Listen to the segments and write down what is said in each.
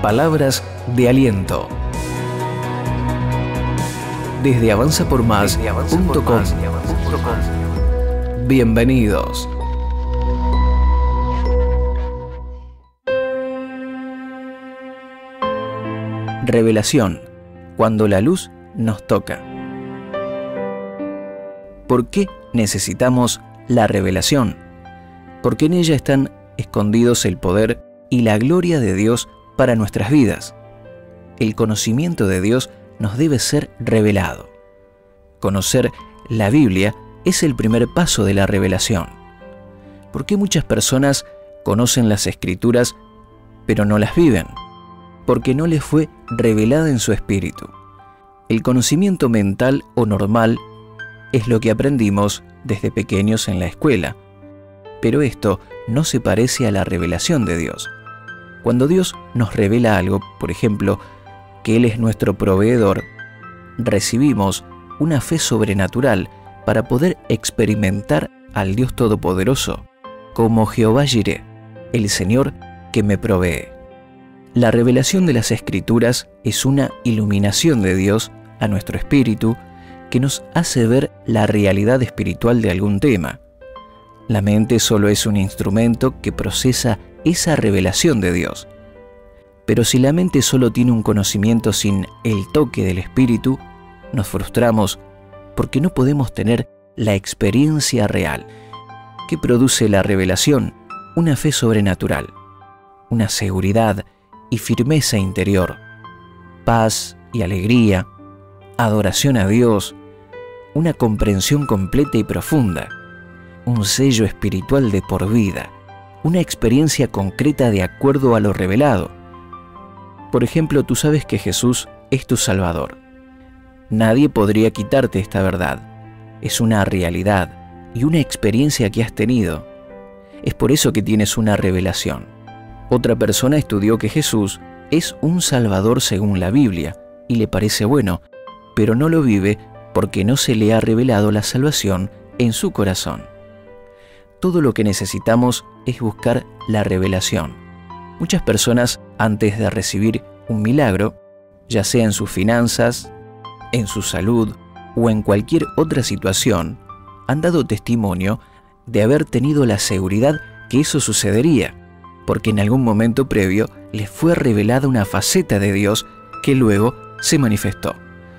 Palabras de aliento. Desde avanzapormás.com. Bienvenidos. Revelación, cuando la luz nos toca. ¿Por qué necesitamos la revelación? Porque en ella están escondidos el poder y la gloria de Dios para nuestras vidas. El conocimiento de Dios nos debe ser revelado. Conocer la Biblia es el primer paso de la revelación. ¿Por qué muchas personas conocen las Escrituras pero no las viven? Porque no les fue revelada en su espíritu. El conocimiento mental o normal es lo que aprendimos desde pequeños en la escuela, pero esto no se parece a la revelación de Dios. Cuando Dios nos revela algo, por ejemplo, que Él es nuestro proveedor, recibimos una fe sobrenatural para poder experimentar al Dios Todopoderoso como Jehová Jireh, el Señor que me provee. La revelación de las Escrituras es una iluminación de Dios a nuestro espíritu que nos hace ver la realidad espiritual de algún tema. La mente solo es un instrumento que procesa esa revelación de Dios. Pero si la mente solo tiene un conocimiento sin el toque del espíritu, nos frustramos porque no podemos tener la experiencia real. ¿Qué produce la revelación? Una fe sobrenatural, una seguridad y firmeza interior, paz y alegría, adoración a Dios, una comprensión completa y profunda, un sello espiritual de por vida, una experiencia concreta de acuerdo a lo revelado. Por ejemplo, tú sabes que Jesús es tu Salvador. Nadie podría quitarte esta verdad. Es una realidad y una experiencia que has tenido. Es por eso que tienes una revelación. Otra persona estudió que Jesús es un Salvador según la Biblia y le parece bueno, pero no lo vive porque no se le ha revelado la salvación en su corazón. Todo lo que necesitamos es buscar la revelación. Muchas personas, antes de recibir un milagro, ya sea en sus finanzas, en su salud o en cualquier otra situación, han dado testimonio de haber tenido la seguridad que eso sucedería, porque en algún momento previo les fue revelada una faceta de Dios que luego se manifestó.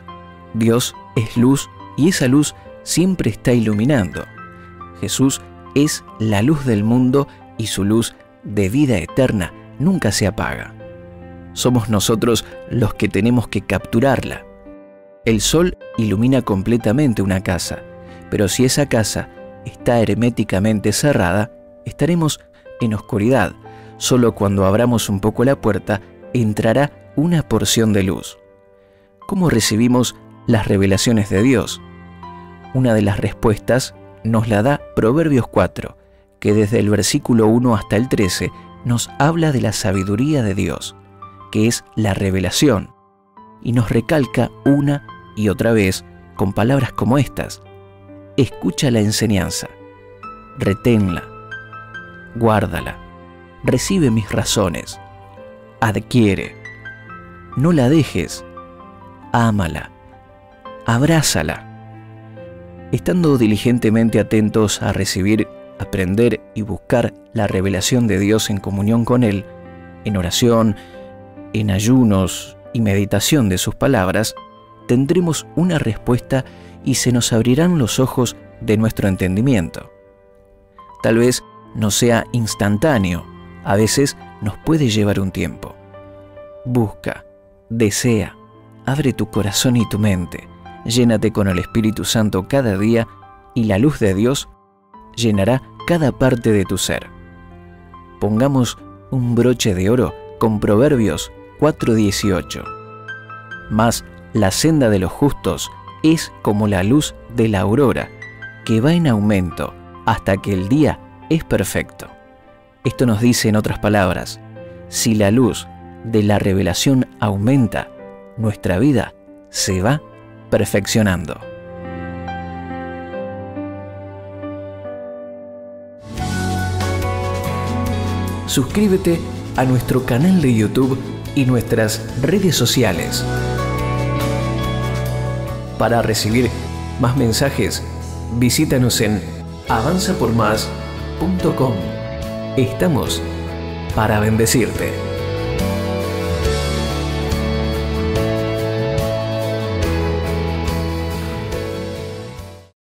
Dios es luz y esa luz siempre está iluminando. Jesús es la luz del mundo y su luz de vida eterna nunca se apaga. Somos nosotros los que tenemos que capturarla. El sol ilumina completamente una casa, pero si esa casa está herméticamente cerrada, estaremos en oscuridad. Solo cuando abramos un poco la puerta entrará una porción de luz. ¿Cómo recibimos las revelaciones de Dios? Una de las respuestas nos la da Proverbios 4, que desde el versículo 1 hasta el 13 nos habla de la sabiduría de Dios, que es la revelación, y nos recalca una y otra vez con palabras como estas: escucha la enseñanza, reténla, guárdala, recibe mis razones, adquiere, no la dejes, ámala, abrázala. Estando diligentemente atentos a recibir, aprender y buscar la revelación de Dios en comunión con Él, en oración, en ayunos y meditación de sus palabras, tendremos una respuesta y se nos abrirán los ojos de nuestro entendimiento. Tal vez no sea instantáneo, a veces nos puede llevar un tiempo. Busca, desea, abre tu corazón y tu mente, llénate con el Espíritu Santo cada día y la luz de Dios llenará cada parte de tu ser. Pongamos un broche de oro con Proverbios 4:18. Mas la senda de los justos es como la luz de la aurora, que va en aumento hasta que el día es perfecto. Esto nos dice, en otras palabras, si la luz de la revelación aumenta, nuestra vida se va perfeccionando. Suscríbete a nuestro canal de YouTube y nuestras redes sociales. Para recibir más mensajes, visítanos en avanzapormás.com. Estamos para bendecirte.